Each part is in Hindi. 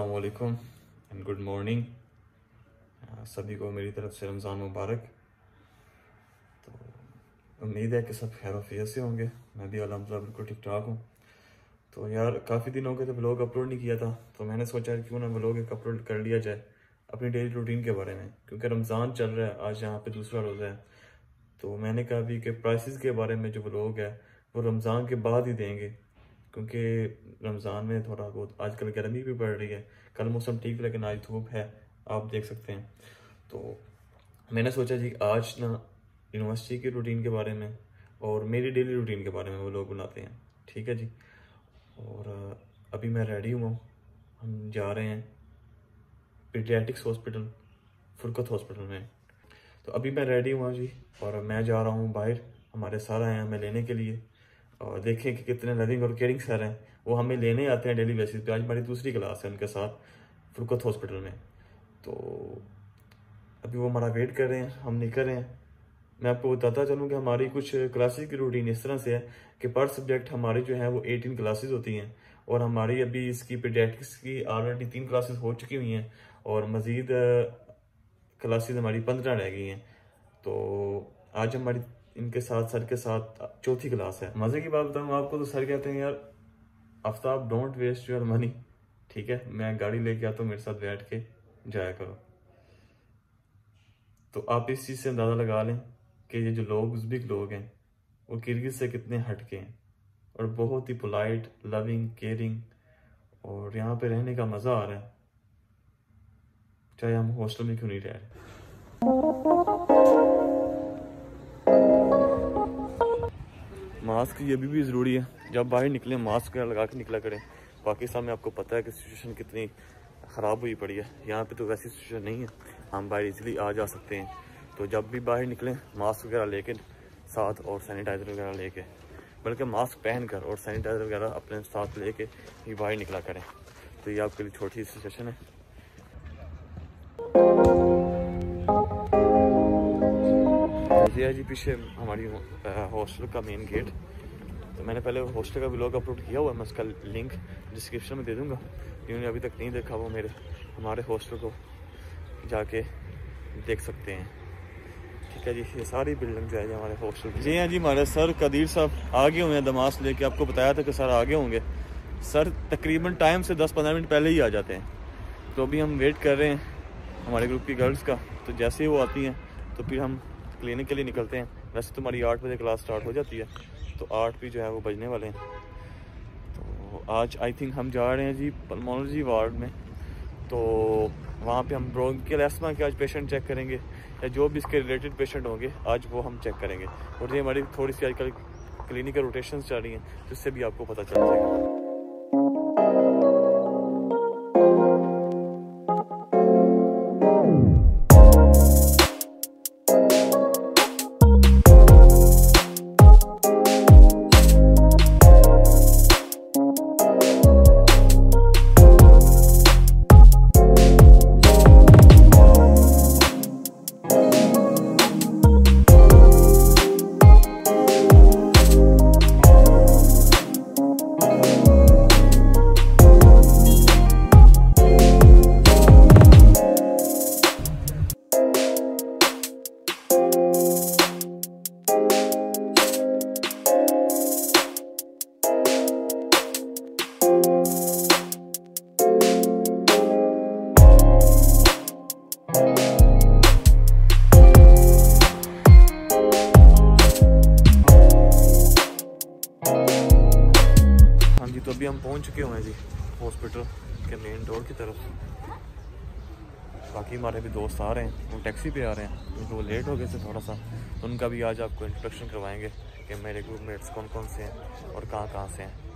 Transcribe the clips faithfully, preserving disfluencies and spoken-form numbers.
अस्सलाम वालेकुम एंड गुड मॉर्निंग। सभी को मेरी तरफ से रमज़ान मुबारक। तो उम्मीद है कि सब खैर वफियत से होंगे। मैं भी अल्हम्दुलिल्लाह बिल्कुल ठीक ठाक हूँ। तो यार काफ़ी दिन हो गए थे व्लॉग अपलोड नहीं किया था, तो मैंने सोचा क्यों ना व्लॉग एक अपलोड कर लिया जाए अपनी डेली रूटीन के बारे में, क्योंकि रमज़ान चल रहा है, आज यहाँ पे दूसरा रोज़ा है। तो मैंने कहा भी कि प्राइसेस के बारे में जो व्लॉग है वो रमज़ान के बाद ही देंगे, क्योंकि रमज़ान में थोड़ा बहुत आजकल गर्मी भी बढ़ रही है। कल मौसम ठीक लेकिन आज धूप है, आप देख सकते हैं। तो मैंने सोचा जी आज ना यूनिवर्सिटी की रूटीन के बारे में और मेरी डेली रूटीन के बारे में वो लोग बनाते हैं, ठीक है जी। और अभी मैं रेडी हुआ हूँ, हम जा रहे हैं पीडियाट्रिक्स हॉस्पिटल, फुरकत हॉस्पिटल में। तो अभी मैं रेडी हुआ जी और मैं जा रहा हूँ बाहर। हमारे सर आए हैं हमें लेने के लिए, और देखें कि कितने लविंग और केयरिंग सर हैं। वो हमें लेने आते हैं डेली बेसिस पे। आज हमारी दूसरी क्लास है उनके साथ फुरकत हॉस्पिटल में। तो अभी वो हमारा वेट कर रहे हैं, हम निकल रहे हैं। मैं आपको बताता चलूँ कि हमारी कुछ क्लासेस की रूटीन इस तरह से है कि पर सब्जेक्ट हमारी जो है वो अठारह क्लासेस होती हैं, और हमारी अभी इसकी पीडियाट्रिक्स की ऑलरेडी तीन क्लासेस हो चुकी हुई हैं और मज़ीद क्लासेस हमारी पंद्रह रह गई हैं। तो आज हमारी इनके साथ सर के साथ चौथी क्लास है। मज़े की बात बताऊँ आपको, तो सर कहते हैं यार Aftab don't waste your money, ठीक है, मैं गाड़ी लेके आता हूँ, मेरे साथ बैठ के जाया करो। तो आप इस चीज़ से अंदाज़ा लगा लें कि ये जो लोग उज़्बेक लोग हैं वो किर्गिज़ से कितने हटके हैं और बहुत ही पोलाइट, लविंग, केयरिंग, और यहाँ पे रहने का मज़ा आ रहा है, चाहे हम हॉस्टल में क्यों नहीं रह रहे। मास्क ये भी, भी ज़रूरी है, जब बाहर निकलें मास्क लगा के निकला करें। पाकिस्तान में आपको पता है कि सिचुएशन कितनी ख़राब हुई पड़ी है, यहाँ पे तो वैसी सिचुएशन नहीं है, हम बाहर इजीली आ जा सकते हैं। तो जब भी बाहर निकलें मास्क वगैरह लेके साथ और सैनिटाइज़र वगैरह लेके, बल्कि मास्क पहन कर और सैनिटाइज़र वगैरह अपने साथ लेके ही बाहर निकला करें। तो ये आपके लिए छोटी सी सेशन है। ये है जी पीछे हमारी हॉस्टल का मेन गेट। तो मैंने पहले हॉस्टल का व्लॉग अपलोड किया हुआ है, मैं उसका लिंक डिस्क्रिप्शन में दे दूंगा। जिन्होंने अभी तक नहीं देखा वो मेरे हमारे हॉस्टल को जाके देख सकते हैं, ठीक है जी। ये सारी बिल्डिंग जो है हमारे हॉस्टल की। जी हाँ जी, हमारे सर कदीर साहब आगे हुए हैं दमास लेके। आपको बताया था कि सर आगे होंगे। सर तकरीबन टाइम से दस पंद्रह मिनट पहले ही आ जाते हैं। तो अभी हम वेट कर रहे हैं हमारे ग्रुप की गर्ल्स का। तो जैसे ही वो आती हैं तो फिर हम क्लिनिक के लिए निकलते हैं। वैसे तो हमारी आठ बजे क्लास स्टार्ट हो जाती है, तो आठ भी जो है वो बजने वाले हैं। तो आज आई थिंक हम जा रहे हैं जी पल्मोनोलॉजी वार्ड में। तो वहाँ पे हम ब्रोंकियल एस्मा के आज पेशेंट चेक करेंगे, या जो भी इसके रिलेटेड पेशेंट होंगे आज वो हम चेक करेंगे। और ये हमारी थोड़ी सी आजकल क्लिनिकल रोटेशन चल रही हैं, जिससे भी आपको पता चल जाएगा। तो अभी हम पहुंच चुके हुए हैं जी हॉस्पिटल के मेन डोर की तरफ। बाकी हमारे भी दोस्त आ रहे हैं, वो टैक्सी पे आ रहे हैं क्योंकि वो लेट हो गए थे थोड़ा सा। तो उनका भी आज आपको इंट्रोडक्शन करवाएंगे कि मेरे ग्रुपमेट्स कौन कौन से हैं और कहाँ कहाँ से हैं।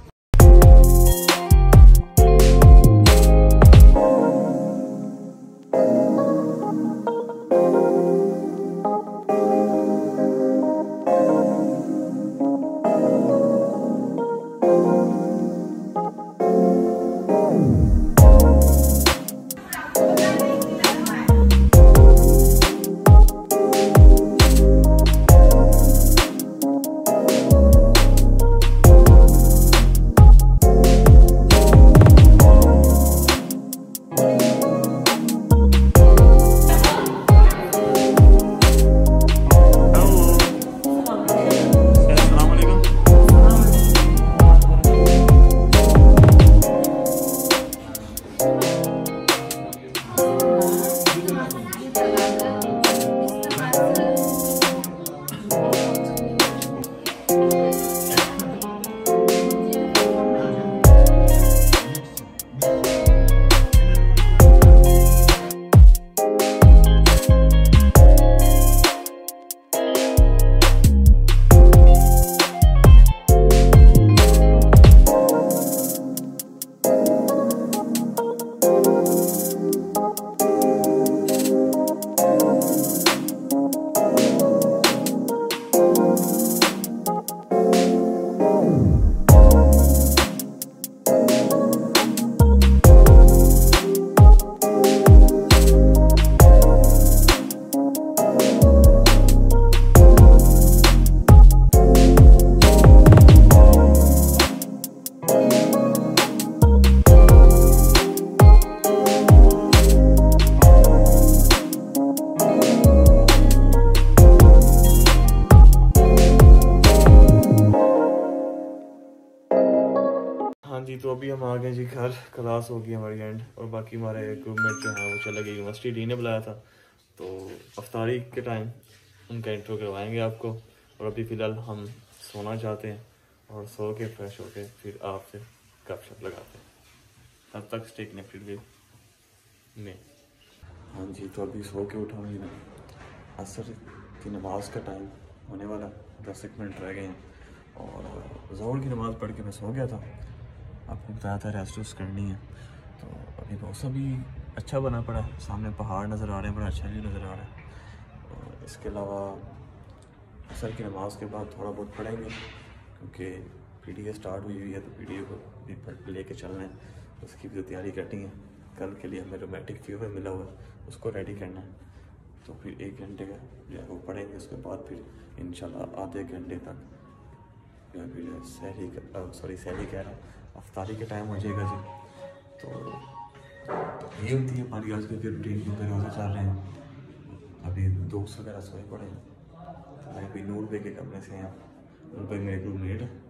जी, तो अभी हम आ गए जी घर, क्लास होगी हमारी एंड, और बाकी हमारे ग्रुपमेट जो हैं वो चले गए यूनिवर्सिटी। डी ने बुलाया था, तो अफ्तारी के टाइम उनका इंट्रो करवाएंगे आपको। और अभी फ़िलहाल हम सोना चाहते हैं, और सो के फ्रेश होके फिर आपसे गपशप लगाते हैं। तब तक स्टे कनेक्टेड विद मी। हाँ जी, तो अभी सो के उठा हूँ ना, असर की नमाज का टाइम होने वाला, दस एक मिनट रह गए हैं, और ज़ोहर की नमाज़ पढ़ के मैं सो गया था। आपको बताया था रेस्ट वेस्ट करनी है। तो अभी मौसम भी अच्छा बना पड़ा है, सामने पहाड़ नज़र आ रहे हैं, बड़ा अच्छा भी नज़र आ रहा है। और इसके अलावा असर की नमाज के बाद थोड़ा बहुत पढ़ेंगे, क्योंकि पी डी ए स्टार्ट हुई हुई है, तो पी डी ए को भी पढ़ ले कर चलना है, उसकी भी तो तैयारी करनी है। कल के लिए हमें रोमेटिक फ्यूवर मिला हुआ है, उसको रेडी करना है। तो फिर एक घंटे का जो है वो पढ़ेंगे, उसके बाद फिर इंशाल्लाह आधे घंटे तक जो है फिर सहरी सॉरी सहरी कह रहा हूँ अफ्तारी का टाइम हो जाएगा जी। तो ये होती है हमारी आज की रूटीन, क्योंकि रोज़े चल रहे हैं। अभी दोस्त वगैरह सोए पड़े हैं, तो मैं अभी नूर पे के कमरे से हैं, उन पर मेरे रूममेट है।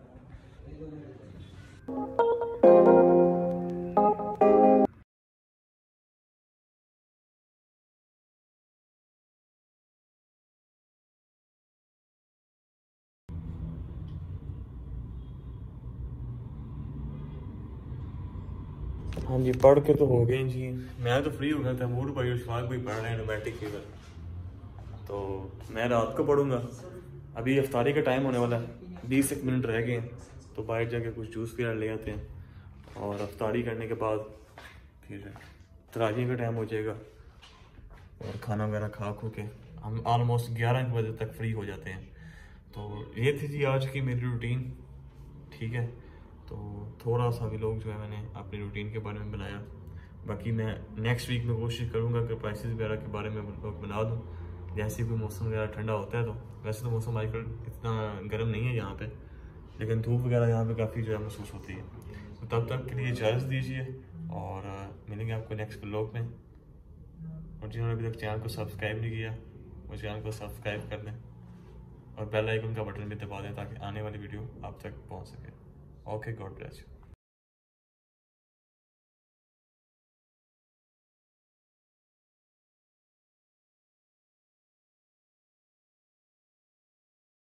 हाँ जी, पढ़ के तो हो गए जी, मैं तो फ्री हो गया था। मूड भाई उस्मान भाई पढ़ रहे हैं रोमेटिक फीवर, तो मैं रात को पढ़ूंगा। अभी अफ्तारी का टाइम होने वाला है, बीस एक मिनट रह गए हैं, तो बाहर जाके कुछ जूस वगैरह ले आते हैं, और अफ्तारी करने के बाद फिर तराजी का टाइम हो जाएगा, और खाना वगैरह खा खो के हम ऑलमोस्ट ग्यारह बजे तक फ्री हो जाते हैं। तो ये थी जी आज की मेरी रूटीन, ठीक है। तो थोड़ा सा भी लोग जो है मैंने अपनी रूटीन के बारे में बनाया। बाकी मैं नेक्स्ट वीक में कोशिश करूँगा कि प्राइसेस वगैरह के बारे में लोग बना दूँ, जैसे कोई मौसम वगैरह ठंडा होता है। तो वैसे तो मौसम आजकल इतना गर्म नहीं है यहाँ पे, लेकिन धूप वगैरह यहाँ पे काफ़ी जो है महसूस होती है। तो तब तक के लिए इजाज़त दीजिए, और मिलेंगे आपको नेक्स्ट ब्लॉग में। और जिन्होंने अभी तक चैनल को सब्सक्राइब नहीं किया, वो चैनल को सब्सक्राइब कर दें, और बेल आइकन का बटन भी दबा दें, ताकि आने वाली वीडियो आप तक पहुँच सके। Okay, God bless you.